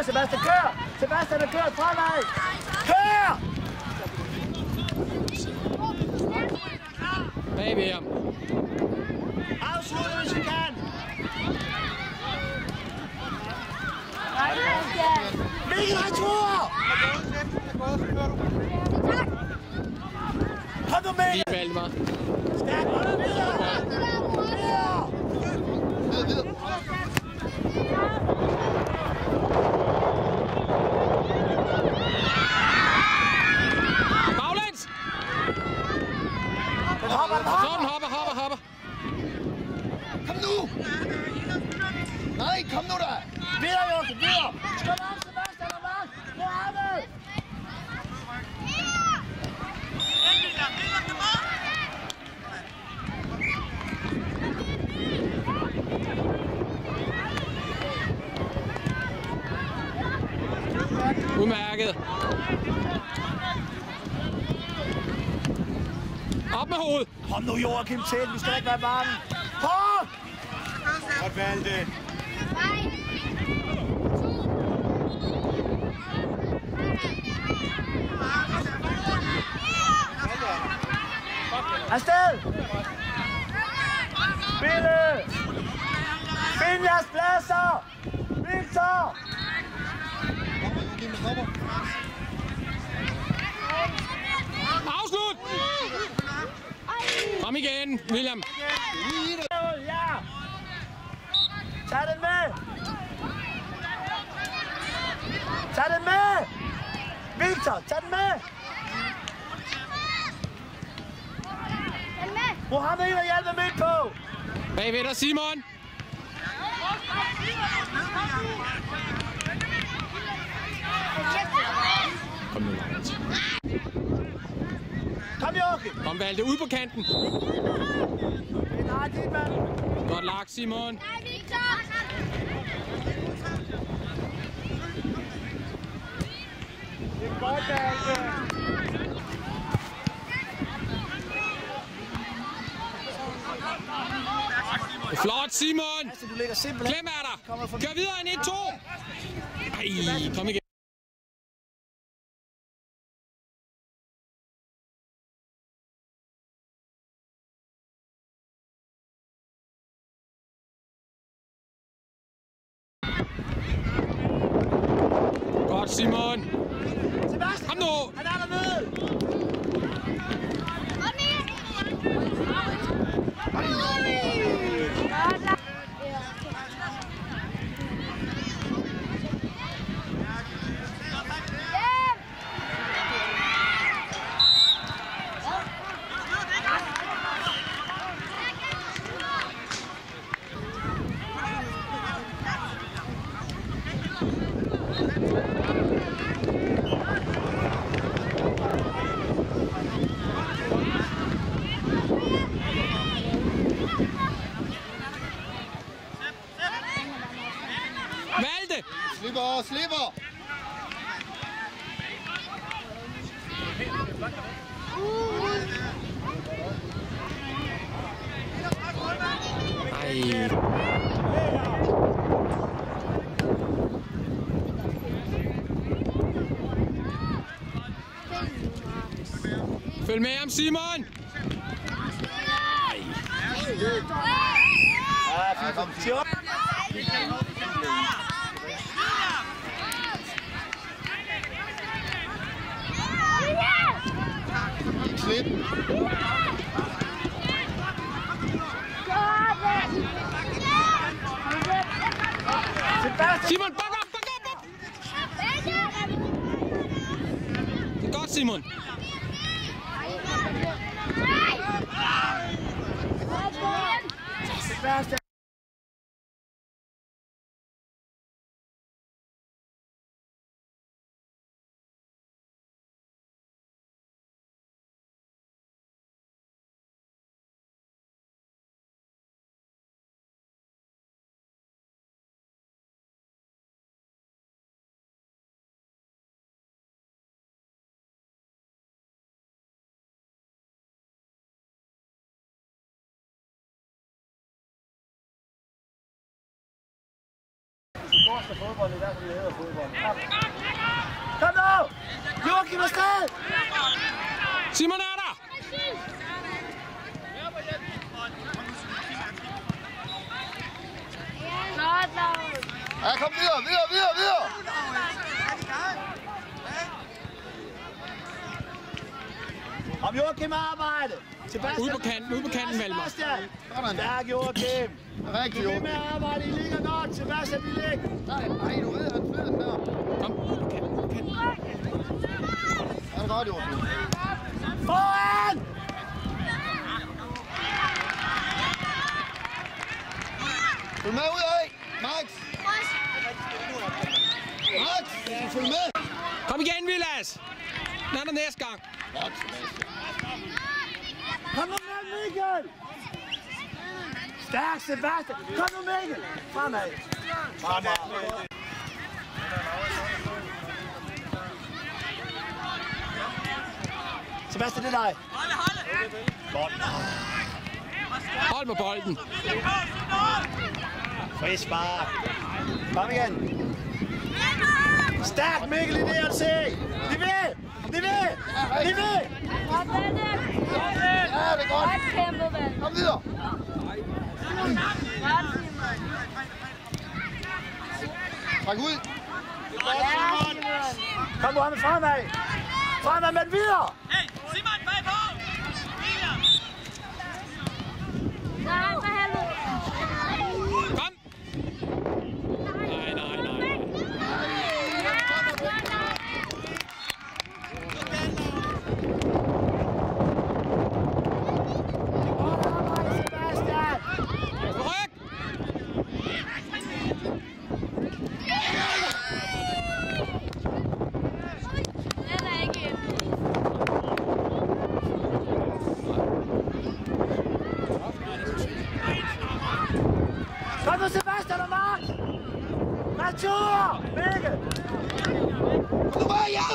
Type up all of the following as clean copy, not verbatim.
Kør, Sebastian, kør! Sebastian, der kører fremad! Kør! Bag ved ham. Afslut, hvis vi kan! Mikkel, han tror! Kom nu med! Lige Valdemar. Stærk, hold nu videre! Videre! Baglæns! Den hopper, den hopper! Så den hopper. Kom nu! Nej, kom nu da! Videre, Joachim, videre! Skål op, Sebastian, og Mark! Mohammed! Udmærket. Op med hovedet. Kom nu, Joachim, til. Vi skal ikke være bange. Kom! Godt valgt det. Afsted! Bille! Find jeres pladser! Victor! Afslut! Kom igen, William. Ja! Tag den med! Tag den med! Victor, tag den med! Mohammed ind og hjælpe midt på! Bagved dig, Simon. Kom nu, Lars. Kom, Joachim! Kom, Valde, ud på kanten. Nej, dit mand! Godt lagt, Simon. Det er godt, Valde! Flot, Simon. Du ligger simpelthen... Klem er der. Kør videre, en 1-2. Ej, kom igen. Godt, Simon. Sebastian! Kom nu. Han er dernede! Valde. Slipper! Ej. Følg med ham, Simon. Ej. Ja, kom. Slip! Simon, bak op! Det er godt, Simon. Sebastian! torsdag fodbold, det er derfor, det hedder fodbold. Kom nu! Joachim afsted! Simon er der! Ja, kom videre! Om Joachim arbejde! Ude på kanten, Valdemar. Stærk Joachim! Rigtig, Bliv med at arbejde, I ligger godt. Sebastian, I ligger. Nej, du ved, han flyder den der. Kom, ude på kanten. Han er godt, Joachim. Foran! Følg med ud af, Max! Max, følg med! Kom igen, Vilas! Den er der næste gang. Godt, Sebastian. Kom nu med, Mikkel! Stærk, Sebastian! Kom nu, Mikkel! Fremad! Sebastian, det er dig. Godt. Hold på bolden. Frisk spark. Kom igen. Stærk, Mikkel, i det at se. De vil! Ja, det er godt. Kom videre. Træk ud. Kom, Mohammed, fremad. Fremad med den videre. Hey, Simon, bagpå! Nej, for helvede. Kom! Nej. Ryk! Den er ikke ind. Kom nu, Sebastian og Mark. Retur! Mikkel! Du bare hjem!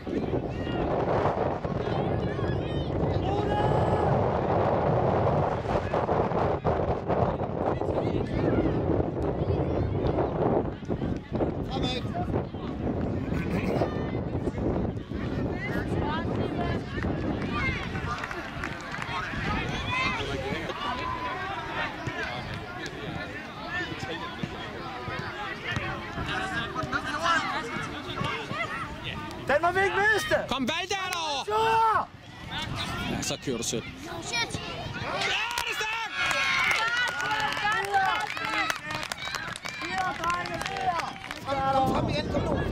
Den må vi ikke miste! Kom, Valde er derovre! Retur! Ja, så kører du selv. Shit. Ja, det er stærkt! Fire, drenge, fire! Kom igen, kom nu.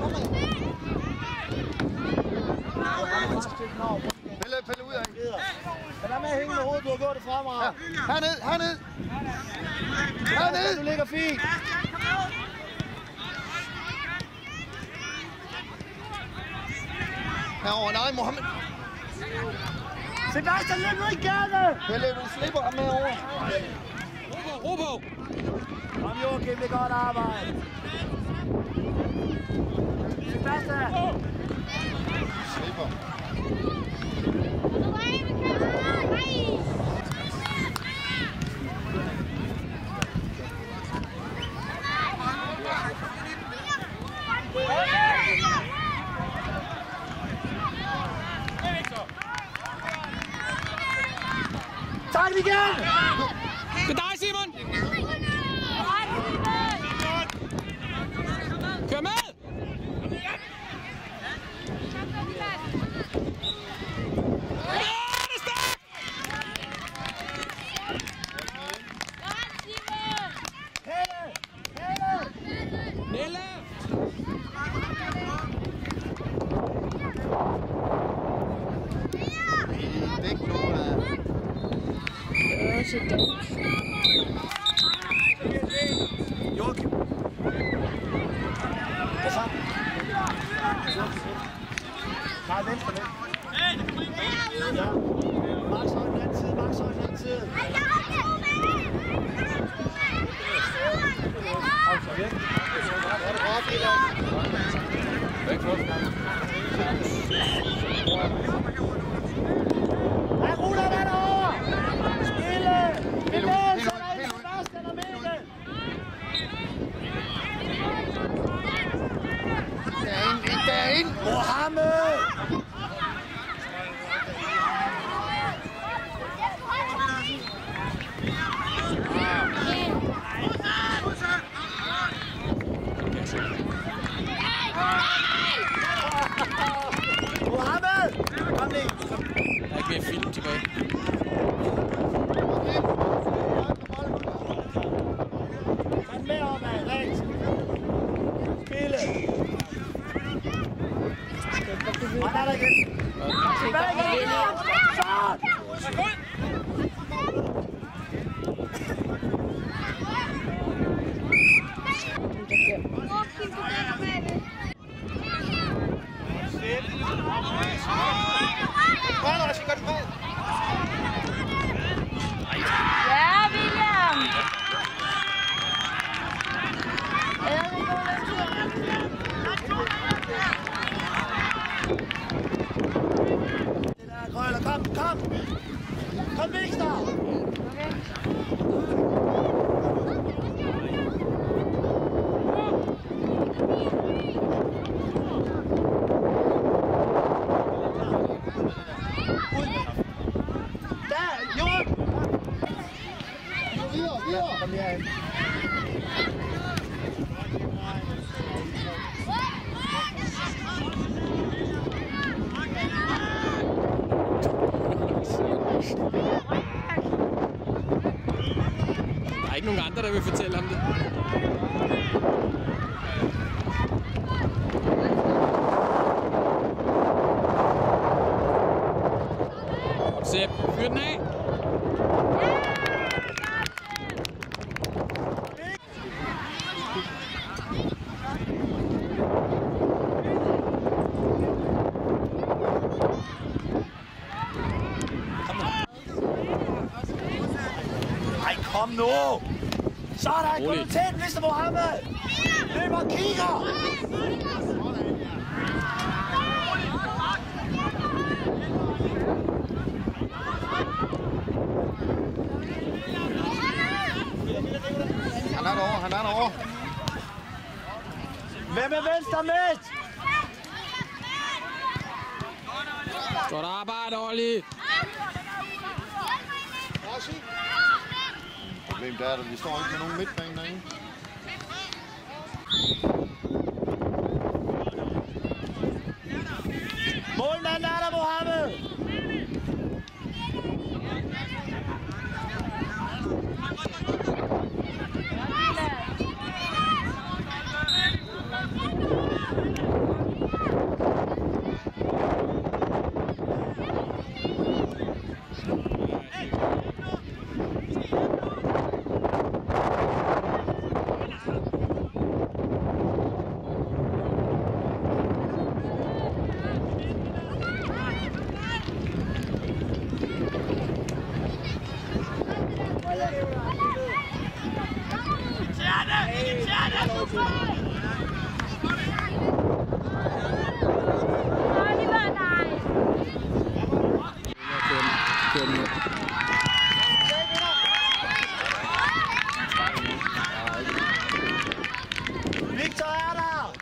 Pille ud af. Men der med at hænge med hovedet, du har gjort det fremad. Herned. Du ligger fint. Herovre, nej, Mohammed. Sebastian, løb nu i gade! Pelle, du slipper ham herovre. Ro på! Kom, Joachim, det er godt arbejde. Sebastian! Slipper. Tak den igen! Det er dig, Simon! Kør med! Nelle! Væk nu, da. Joachim. Hvad så? Nej, venstre med. Ja. Max høj den anden side, Max høj den anden side. Hvad ruller der derovre? Stille! Bevægelser, der er Sebastian og Mikkel! Kom herhen. Der er ikke nogen andre, der vil fortælle ham det. Godt, Sepp. Fyr den af. Ej, kom nu! Sådan, gå nu tæt, Mr. Mohammed! Løb og kigger! Han er derovre, han er derovre. Hvem er venstre midt? Godt arbejde, Olli. Problemet er, at vi står ikke med nogen midtbane derinde. Målmanden er der, Mohammed! Victor er der!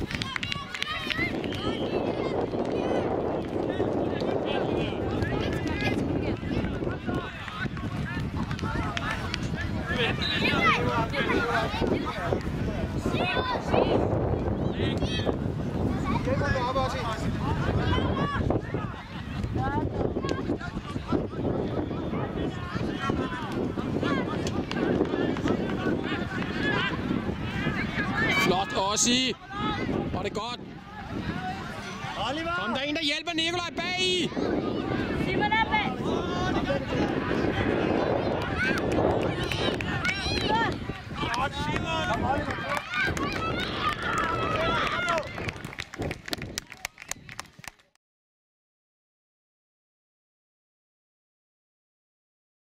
Flot, Ossi. Og det er godt. Oliver! Kom der en, der hjælper Nikolaj bag i.